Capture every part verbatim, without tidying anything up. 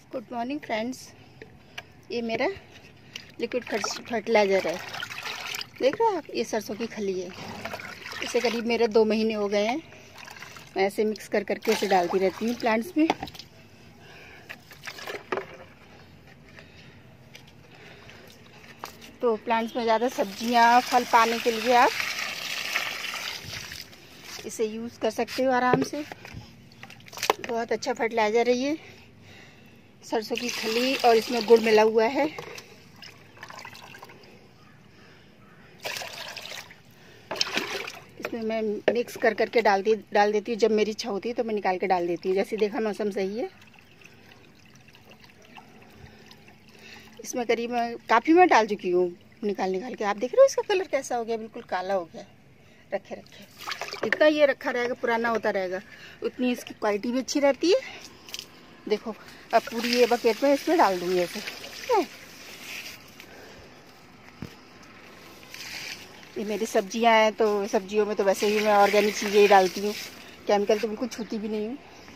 Good morning friends. ये मेरा liquid fertiliser है, देख रहे हो आप। ये सरसों की खली है। इसे करीब मेरे दो महीने हो गए हैं। मैं ऐसे मिक्स कर करके इसे डालती रहती हूँ प्लांट्स में। तो प्लांट्स में ज़्यादा सब्जियाँ फल पाने के लिए आप इसे यूज़ कर सकते हो आराम से। बहुत अच्छा फर्टिलाइज़र है ये, सरसों की खली, और इसमें गुड़ मिला हुआ है। इसमें मैं मिक्स कर करके डाल दी डाल देती हूँ। जब मेरी इच्छा होती है तो मैं निकाल के डाल देती हूँ। जैसे देखा मौसम सही है, इसमें करीब मैं काफ़ी मैं डाल चुकी हूँ निकाल निकाल के। आप देख रहे हो इसका कलर कैसा हो गया, बिल्कुल काला हो गया। रखे रखे जितना ये रखा रहेगा पुराना होता रहेगा, उतनी इसकी क्वालिटी भी अच्छी रहती है। देखो अब पूरी ये बकेट में इसमें डाल दूँगी ऐसे, ठीक है। ये मेरी सब्जियां हैं, तो सब्जियों में तो वैसे ही मैं ऑर्गेनिक चीज़ें ही डालती हूँ, केमिकल तो बिल्कुल छूती भी नहीं हूँ।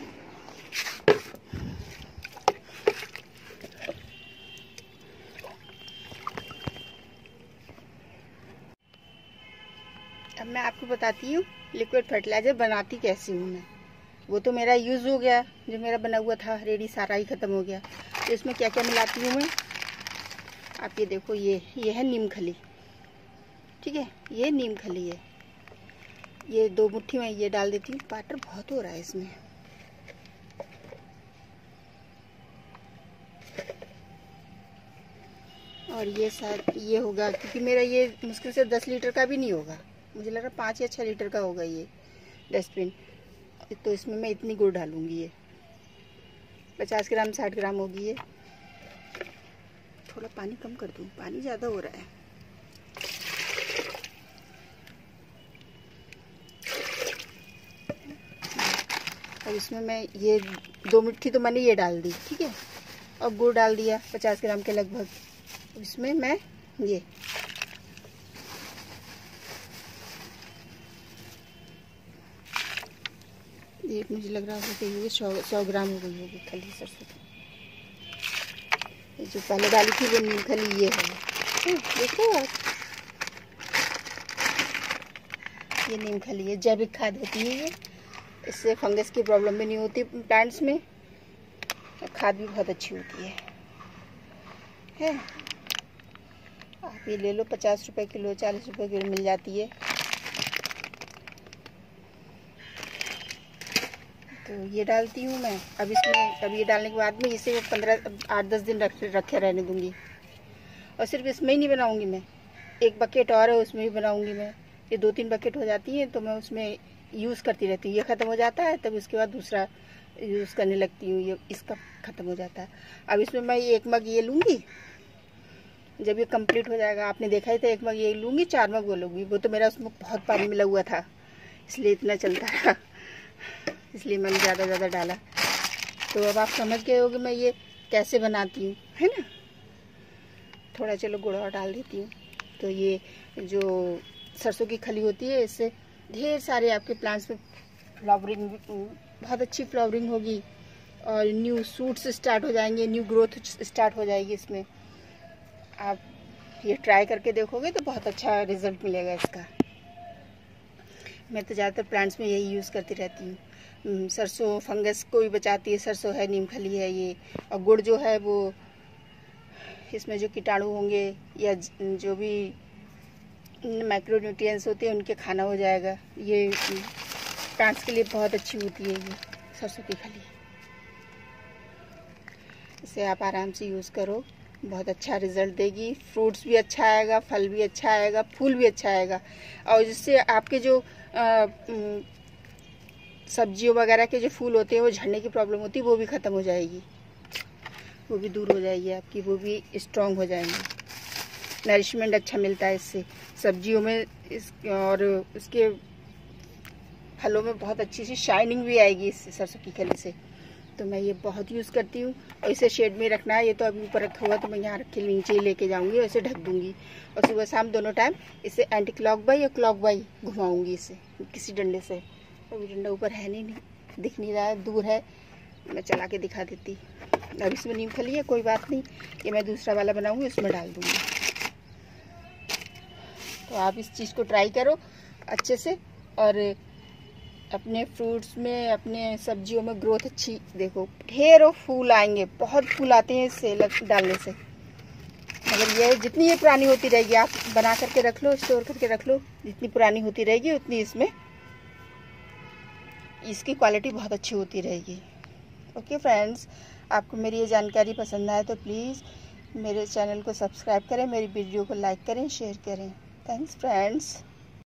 अब मैं आपको बताती हूँ लिक्विड फर्टिलाइज़र बनाती कैसी हूँ मैं। वो तो मेरा यूज़ हो गया, जो मेरा बना हुआ था रेडी सारा ही ख़त्म हो गया। तो इसमें क्या क्या मिलाती हूँ मैं, आप ये देखो। ये ये है नीम खली, ठीक है। ये नीम खली है, ये दो मुट्ठी में ये डाल देती हूँ। वाटर बहुत हो रहा है इसमें। और ये शायद ये होगा, क्योंकि मेरा ये मुश्किल से दस लीटर का भी नहीं होगा, मुझे लग रहा है पाँच या छः लीटर का होगा ये डस्टबिन। तो इसमें मैं इतनी गुड़ डालूंगी। ये पचास ग्राम साठ ग्राम होगी ये। थोड़ा पानी कम कर दूँ, पानी ज़्यादा हो रहा है। और इसमें मैं ये दो मुट्ठी तो मैंने ये डाल दी, ठीक है। और गुड़ डाल दिया पचास ग्राम के लगभग। इसमें मैं ये ये मुझे लग रहा है कि ये सौ सौ ग्राम हो गई होगी खली सरसों की। ये जो पहले डाली थी वो नीम खली ये है, देखो आप। ये नीम खली है, जैविक खाद होती है ये। इससे फंगस की प्रॉब्लम भी नहीं होती प्लांट्स में। खाद भी बहुत अच्छी होती है है आप ये ले लो, पचास रुपए किलो चालीस रुपए किलो मिल जाती है। तो ये डालती हूँ मैं। अब इसमें अब ये डालने के बाद में इसे पंद्रह आठ दस दिन रख रखे रहने दूँगी। और सिर्फ इसमें ही नहीं बनाऊँगी मैं, एक बकेट और है उसमें भी बनाऊँगी मैं। ये दो तीन बकेट हो जाती हैं तो मैं उसमें यूज़ करती रहती हूँ। ये ख़त्म हो जाता है तब उसके बाद दूसरा यूज़ करने लगती हूँ। ये इसका ख़त्म हो जाता है। अब इसमें मैं एक मग ये लूँगी, जब ये कंप्लीट हो जाएगा। आपने देखा ही था, एक मग ये लूँगी, चार मग वो लूँगी। वो तो मेरा उसमें बहुत पानी मिला हुआ था, इसलिए इतना चलता रहा, इसलिए मैंने ज़्यादा ज़्यादा डाला। तो अब आप समझ गए होगे मैं ये कैसे बनाती हूँ, है ना। थोड़ा चलो गुड़ और डाल देती हूँ। तो ये जो सरसों की खली होती है, इससे ढेर सारे आपके प्लांट्स में फ्लावरिंग, बहुत अच्छी फ्लावरिंग होगी और न्यू सूट्स स्टार्ट हो जाएंगे, न्यू ग्रोथ स्टार्ट हो जाएगी इसमें। आप ये ट्राई करके देखोगे तो बहुत अच्छा रिजल्ट मिलेगा इसका। मैं तो ज़्यादातर प्लांट्स में यही यूज़ करती रहती हूँ। सरसों फंगस को भी बचाती है, सरसों है, नीम खली है ये। और गुड़ जो है वो, इसमें जो कीटाणु होंगे या जो भी माइक्रोन्यूट्रिएंट्स होते हैं उनके खाना हो जाएगा। ये प्लांट्स के लिए बहुत अच्छी होती है ये सरसों की खली। इसे आप आराम से यूज़ करो, बहुत अच्छा रिजल्ट देगी। फ्रूट्स भी अच्छा आएगा, फल भी अच्छा आएगा, फूल भी अच्छा आएगा। और जिससे आपके जो सब्जियों वगैरह के जो फूल होते हैं वो झड़ने की प्रॉब्लम होती है, वो भी ख़त्म हो जाएगी, वो भी दूर हो जाएगी आपकी, वो भी स्ट्रॉन्ग हो जाएंगी। नरिशमेंट अच्छा मिलता है इससे सब्जियों में इस, और उसके फलों में बहुत अच्छी सी शाइनिंग भी आएगी इससे, सरसों की खली से। तो मैं ये बहुत यूज़ करती हूँ। और इसे शेड में रखना है, ये तो अभी ऊपर रखा हुआ तो मैं यहाँ रख के नीचे ही लेके जाऊँगी और इसे ढक दूँगी। और सुबह शाम दोनों टाइम इसे एंटी क्लॉक बाई और क्लॉक बाई घुमाऊँगी इसे किसी डंडे से। अभी डंडा ऊपर है नहीं, नहीं दिख नहीं रहा है, दूर है। मैं चला के दिखा देती। अब इसमें मूंगफली है, कोई बात नहीं, ये मैं दूसरा वाला बनाऊंगी उसमें डाल दूंगी। तो आप इस चीज़ को ट्राई करो अच्छे से, और अपने फ्रूट्स में, अपने सब्जियों में ग्रोथ अच्छी देखो, ढेरों फूल आएंगे, बहुत फूल आते हैं इससे डालने से। मगर ये जितनी ये पुरानी होती रहेगी, आप बना करके रख लो, स्टोर करके रख लो, जितनी पुरानी होती रहेगी उतनी इसमें इसकी क्वालिटी बहुत अच्छी होती रहेगी। ओके फ्रेंड्स, आपको मेरी ये जानकारी पसंद आए तो प्लीज़ मेरे चैनल को सब्सक्राइब करें, मेरी वीडियो को लाइक करें, शेयर करें। Thanks friends.